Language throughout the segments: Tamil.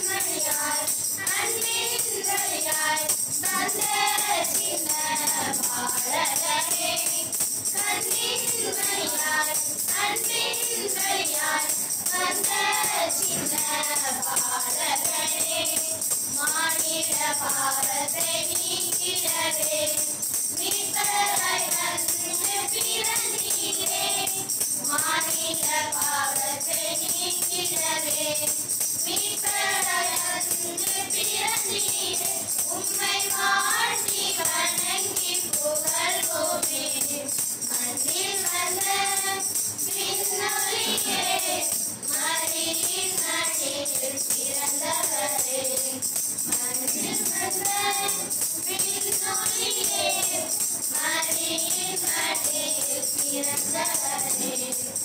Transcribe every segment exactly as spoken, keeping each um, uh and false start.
கண்ணின்மையாய் அன்பின்மையாய் வந்த சின்ன பாலகனே கண்ணின்மையாய் அன்பின்மையாய் வந்த சின்ன பாலகனே மானிட பாவத்தை நீக்கிடவே மீட்பராய் வந்து பிறந்தீரே மானிட பாவத்தை நீக்கிடவே மீட்பராய் வந்து பிறந்தீரே உம்மை வாழ்த்தி வணங்கி புகழ்வோமே மண்ணில் வந்த விண்ணொலியே மரியின் மடியில் பிறந்தவரே மண்ணில் வந்த விண்ணொலியே மரியின் மடியில் பிறந்தவரே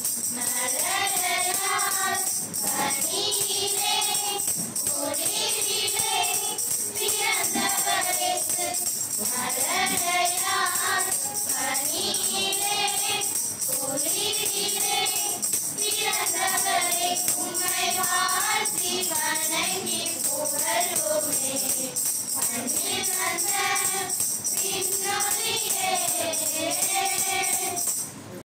மலரால் பனியிலே ஒளியிலே பிறந்தவரே மலரால் பனியிலே ஒளியிலே பிறந்தவரே உம்மை வாழ்த்தி வணங்கி புகழ்வோமே மண்ணில் வந்த விண்ணொலியே